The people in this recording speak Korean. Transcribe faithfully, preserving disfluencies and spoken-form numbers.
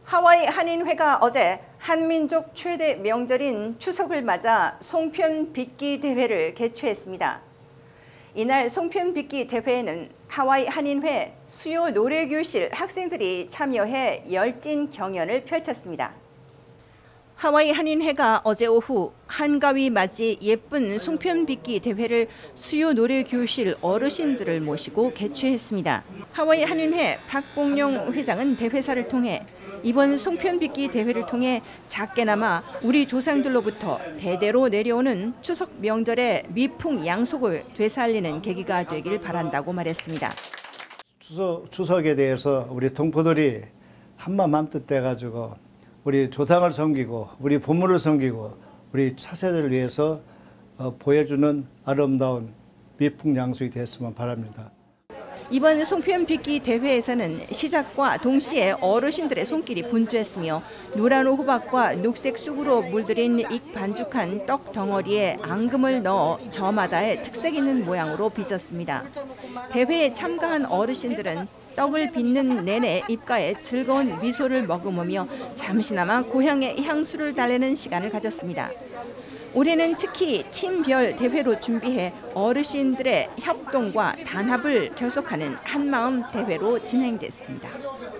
하와이 한인회가 어제 한민족 최대 명절인 추석을 맞아 송편 빚기 대회를 개최했습니다. 이날 송편 빚기 대회에는 하와이 한인회 수요 노래교실 학생들이 참여해 열띤 경연을 펼쳤습니다. 하와이 한인회가 어제 오후 한가위 맞이 예쁜 송편 빚기 대회를 수요 노래교실 어르신들을 모시고 개최했습니다. 하와이 한인회 박봉용 회장은 대회사를 통해 이번 송편 빚기 대회를 통해 작게나마 우리 조상들로부터 대대로 내려오는 추석 명절의 미풍양속을 되살리는 계기가 되길 바란다고 말했습니다. 추석, 추석에 대해서 우리 동포들이 한마음 한뜻 돼가지고 우리 조상을 섬기고 우리 부모를 섬기고 우리 차세대를 위해서 보여주는 아름다운 미풍양속이 됐으면 바랍니다. 이번 송편 빚기 대회에서는 시작과 동시에 어르신들의 손길이 분주했으며 노란 호박과 녹색 쑥으로 물들인 익 반죽한 떡 덩어리에 앙금을 넣어 저마다의 특색 있는 모양으로 빚었습니다. 대회에 참가한 어르신들은 떡을 빚는 내내 입가에 즐거운 미소를 머금으며 잠시나마 고향의 향수를 달래는 시간을 가졌습니다. 올해는 특히 팀별 대회로 준비해 어르신들의 협동과 단합을 결속하는 한마음 대회로 진행됐습니다.